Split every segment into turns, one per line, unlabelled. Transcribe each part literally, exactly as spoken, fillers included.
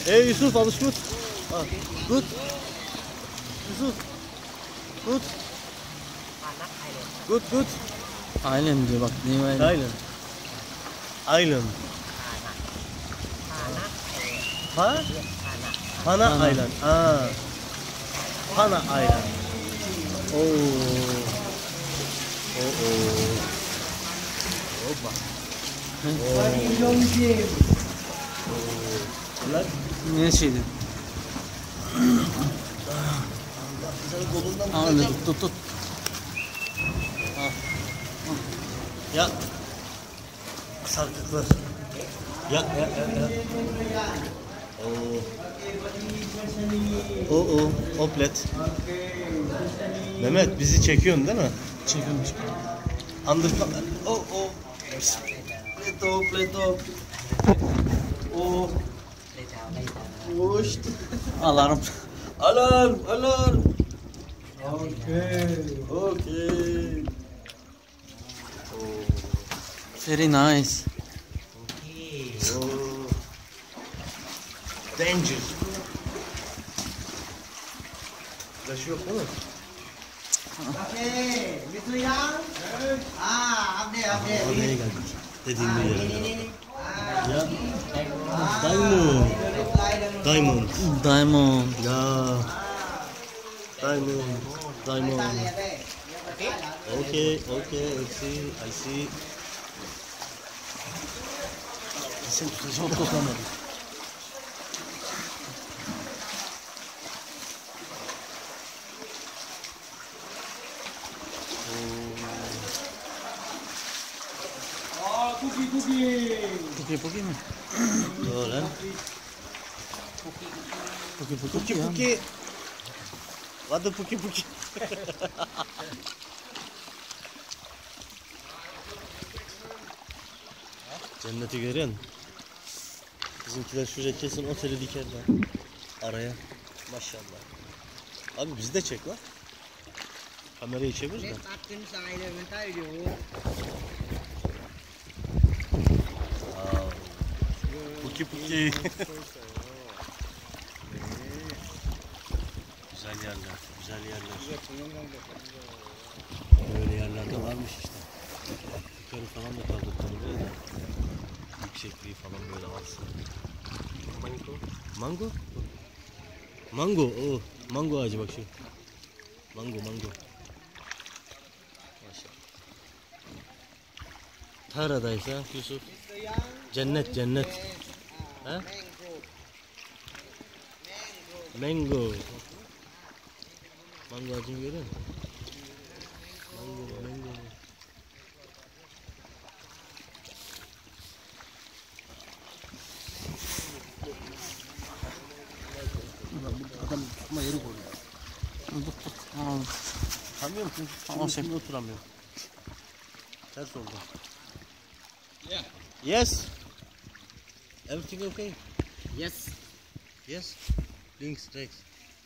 Hey Yusuf, alles gut? Ah, gut? Yusuf, gut? Gut, gut?
Island diyor bak. New Island.
Island. Island. Ha? Hana
Hana.
Island. Ah. Hana Island. Oh. Oh oh. Hoppa. Oh. Lan.
Ne şeydi?
Senin kolundan
Aa öyle tut tut tut.
Ya. Sarkıklar. Ya ya ya ya. Oo. O o. Oplet. Mehmet bizi çekiyorsun değil mi?
Çekilmiş.
Andırma. O o. Pleto pleto. O. Hoş.
Alarm.
Alarm alarm. Okay. Okay. Oh.
Very nice.
Oh. Danger. Flash yok değil mi?
Okey, bitu yang? Ah, update, update.
Oraya geldik. Dediğim bir yere. Ya. Diamond. Diamond.
Diamond.
Ya. Diamond. Diamond. Okay, okay, I see, I see. Sen tutacağım tutamadım.
Cookie, cookie.
Puki puki mi?
Yo lan.
Puki puki.
Puki
ya.
puki. Adı puki puki. Cenneti görüyor musun? Bizimkiler şuraya kesin oteli dikerler. Araya. Maşallah. Abi bizi de çek lan. Kamerayı çevir de.
Tackขึ้นทรายเลยมันใต้อยู่
Wow. Puki puki. Güzel yerler, güzel yerler. Böyle yerlerde varmış işte. Yukarı falan da kaldırdılar buraya da. Yüksekliği falan böyle alsın. Mango. Mango? Mango, o. Mango ağacı bak şu. Mango, mango. Maşallah. Paradise ha Yusuf. Cennet, cennet. Ha? Mango. Mango ağacını görüyor musun? Mango, mango. Adam tutma yeri koyuyor.
Tut tut. Aa,
Tutamıyorum çünkü
Tamam,
şimdi
şey-
oturamıyorum. Ters oldu. Yeah. Yes. Everything okay?
Yes.
Yes. Links, right.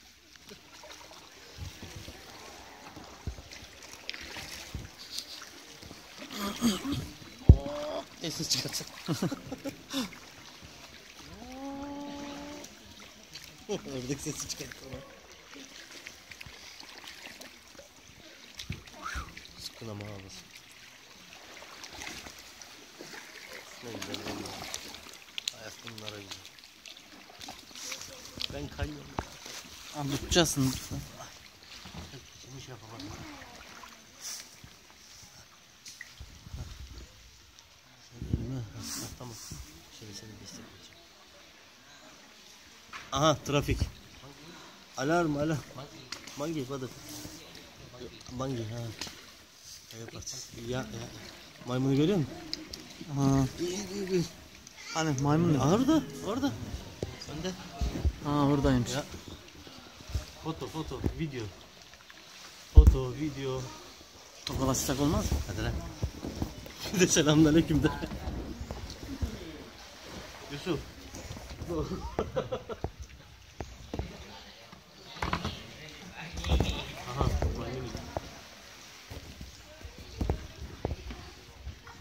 Ne ses çıkartacak? Oradaki sesi çıkartma. Sıkın ama havası. Ne güzel valla. Hayat bunlara güzel. Ben kayıyorum.
aa, tutacaksın.
Seni şey yapamadım. Sen elime. Ha, tamam. Şöyle seni destekleyeceğim. Aha trafik. Alarm alarm. Mangi what? Mangi ha. Evet. Ya ya. Maymunu görüyor musun?
Ha.
İyi iyi iyi.
Hani maymun ne?
Orada orada. Önde.
Ha buradaymış.
Ya. Foto foto video. Foto video.
Tokalaşsak olmaz.
Hadi lan. Bir de selamünaleyküm de. Yusuf. Aha, maymun.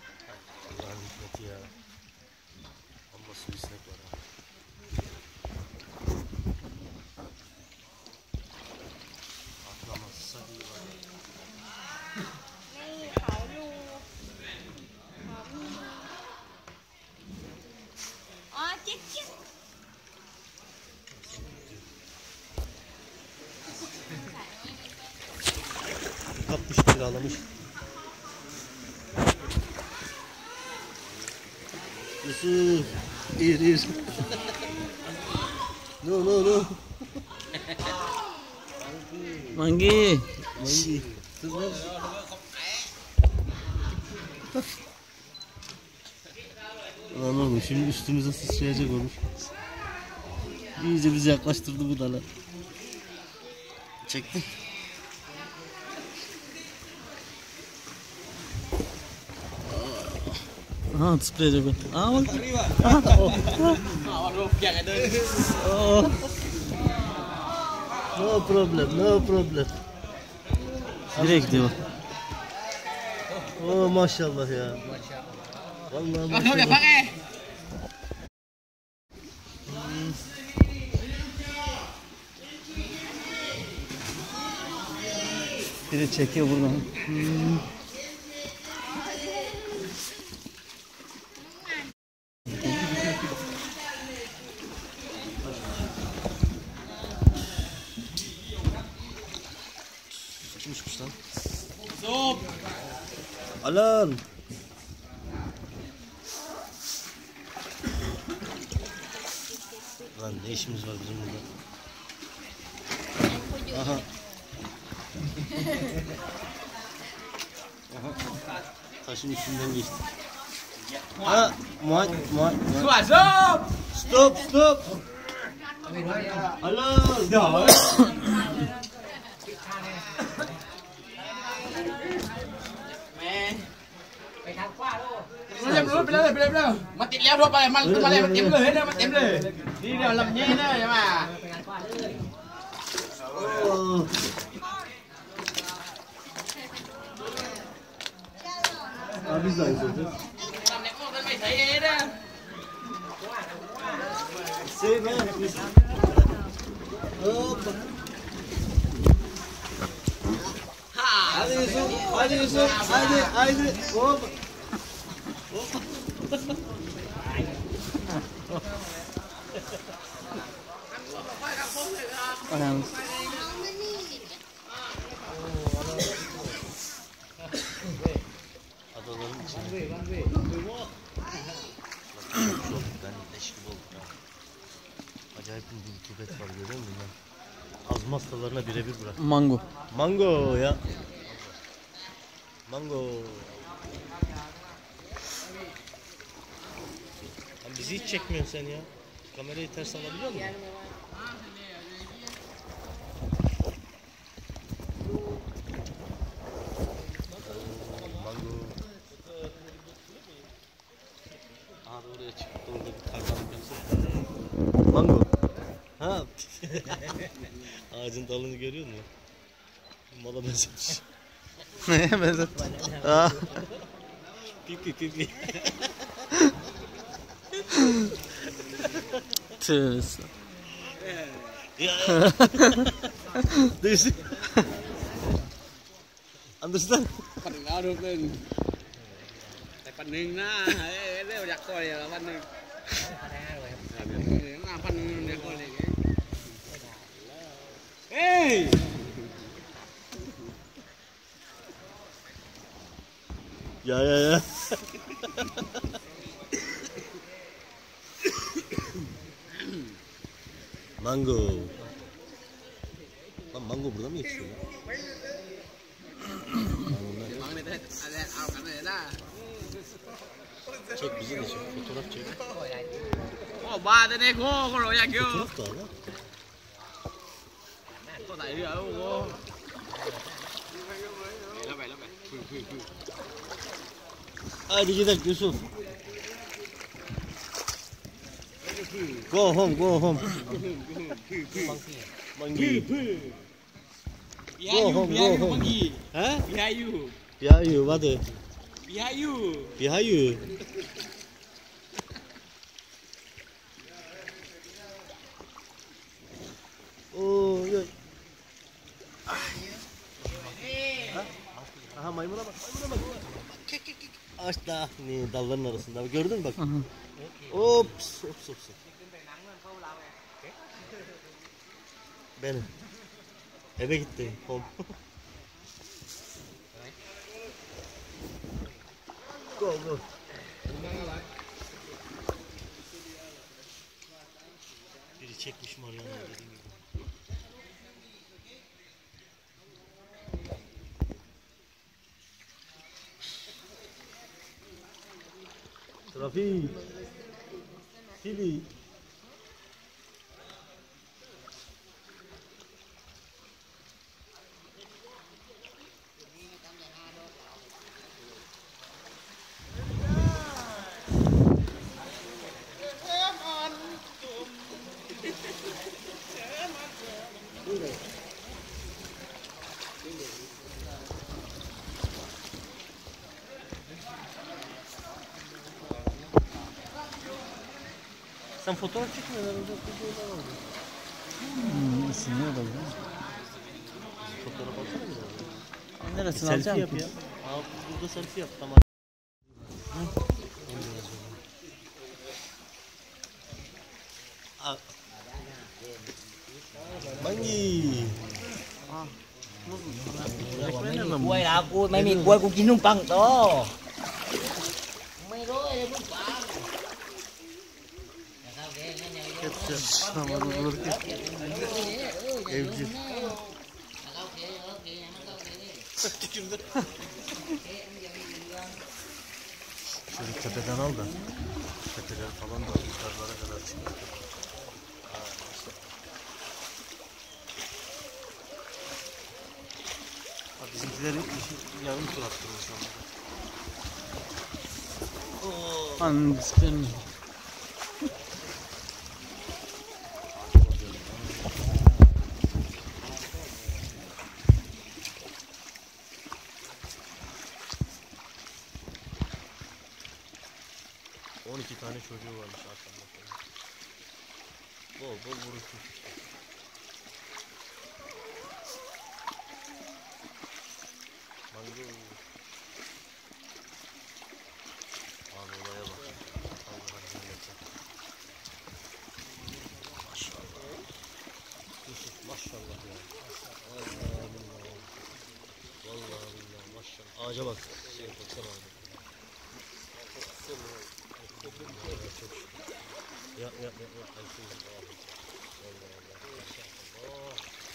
Allah'ın hikmeti ya. Amma sivrisinek var ha. Kapmış, kiralamış. Yusuf, ir ir. No no no.
Mangi.
Mangi. Kız lan. Lan oğlum şimdi üstümüze sıçrayacak olmuş. İyice bizi yaklaştırdı bu dala. Çektin.
Aha zıplayacak o. Aa bak.
Oh. No problem, no problem.
Nereye gidiyor?
Oh maşallah ya. Vallahi maşallah.
Biri çekiyor buradan. Hmm.
Kimmiş lan? Stop. Alan. Lan ne işimiz var bizim burada? Aha. Aha. Taşın üstünden geçti. Ha, muay muay. Stop! Stop, stop. Alan. Ya.
Nó lênไปเลยไปเลยไปเลยมาติดแล้วทั่วไปมันมาเลยมันเต็มเลยเนี่ยมันเต็มเลยนี่เดี๋ยวลำนี้นะใช่ไหม
Abi biz de aynı olacağız.
ลำนี้มันไม่ใช่เองนะ
Save man. Hoppa. Hadi Yusuf, hadi Yusuf, hadi, hadi. Hop.
Anam.
Adaların içinde. Ben leş gibi oldum ya. Acayip bir rutubet var görüyor musun lan? Azma hastalarına birebir bırak.
Mango.
Mango ya. Mango. Lan bizi hiç çekmiyorsun sen ya. Kamerayı ters alabiliyor musun? Mango. Aha da oraya çıktı, orada bir kardan görsün. Mango. Ha. Ağacın dalını görüyor musun? Mala benzemiş.
Neye benzet? Aa.
Pipi pipi.
Tövbe.
Ya. Do you see? Understand?
ปันเอาทุกหนึ่งแต่ปันหนึ่งนะเรื่องอยากคอยแล้วปันหนึ่งงานปันหนึ่งเดี๋ยวคอยเลยเฮ้ย
Ya ya ya. Mango. Lan mango burada mı yetişiyor lan? Çek bizi de çek. Fotoğraf çek.
Có ba tên này cô có rồi nhà kia.
Fotoğraf da al ha.
Có tại đi ở cô. Lớp bảy lớp bảy.
Hadi gidelim Yusuf. Go home, go home. Mangi. Go home, go home. Ha?
Behind you.
Behind you, what?
Behind you.
Behind you. Oh, ya. Aha maymuna bak, maymuna bak. Ağaçta, ne dalların arasında. Gördün mü bak?
Aha.
Ops, ops, ops. Benim. Eve gitti. Home. Go go. Biri çekmiş Mariana dediğim gibi. Trafik. Sili. Sen fotoğraf çekmiyorlar orada videolar oldu.
Hmm, ısınıyor da bu.
Fotoğraf alsana biraz.
Neresini
Selfie
alacağım
yap
ki?
ya. Aa, burada selfie yap tamam. Mangi.
Quay là cua mấy miền quay cũng chín không bằng to. Mấy đôi em cũng bằng.
Tamam olur ki. Evcil. Tükürdü. Şöyle tepeden al da. Tepeler falan da yukarılara kadar çıkıyor. Bak bizimkileri yarım tur attırmış onları.
Hani bisikletim.
on iki tane çocuğu varmış arkamda. Bol bol vuruşmuş işte. Mango. Abi olaya bak. Allah'ın cenneti. Maşallah. Yusuf maşallah ya. Vallahi billahi. Vallahi billahi maşallah. Ağaca bak. Şey baksana ağaca. Yap yap yap yap. Allah Allah.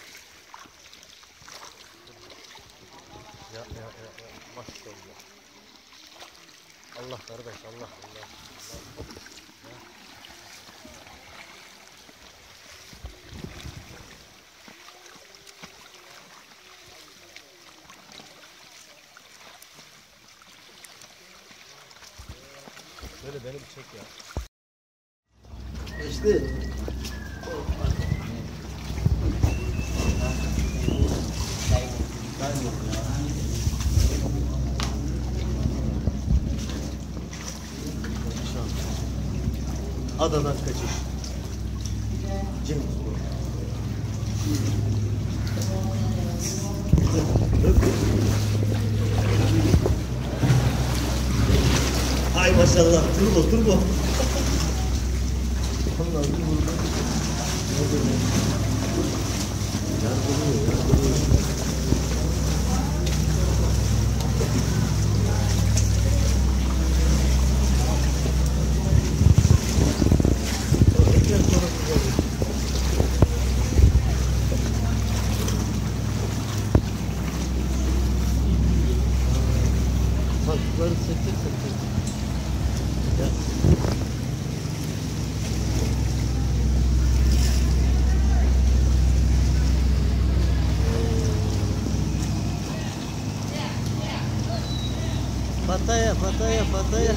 Yap yap yap yap. Maşallah. Allah kardeş Allah Allah. Allah. Ya. Böyle beni bir çek ya.
Geçti.
Adadan kaçış. Cem. Ay maşallah. Turbo turbo. Allah turbo. Sakları sektir sektir. Ya. Pataya, pataya, pataya.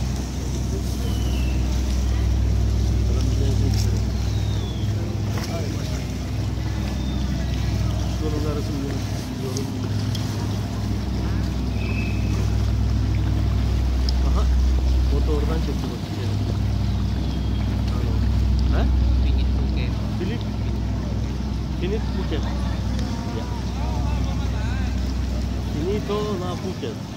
Yolun arasında yolun. Aha, botu oradan çekti bak içeri. He? Filip. Finit Phuket. Ya. Finito la Phuket.